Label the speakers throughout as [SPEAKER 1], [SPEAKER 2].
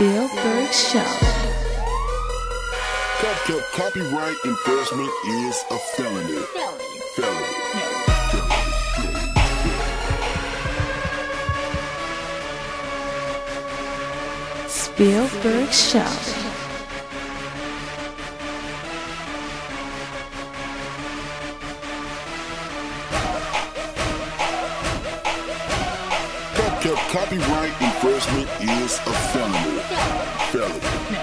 [SPEAKER 1] Spielberg Show.
[SPEAKER 2] Copyright infringement is a felony. Felony.
[SPEAKER 1] Spielberg Show.
[SPEAKER 2] Copyright infringement is a felony. Felony.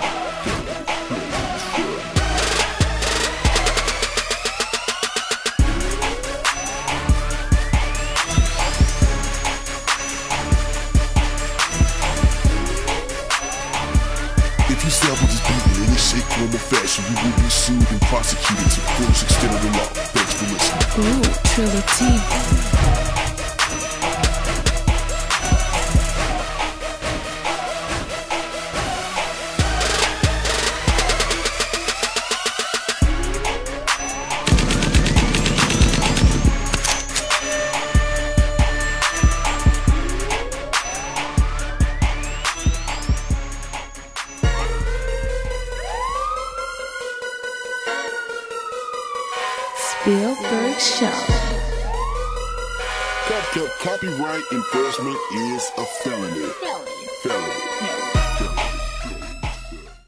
[SPEAKER 2] If you sample this beat in any shape, form, or fashion, you will be sued and prosecuted to the fullest extent of the law. Thanks for listening.
[SPEAKER 1] Ooh, Trilogy. Spielberg Show.
[SPEAKER 2] Copyright infringement is a felony. Felony.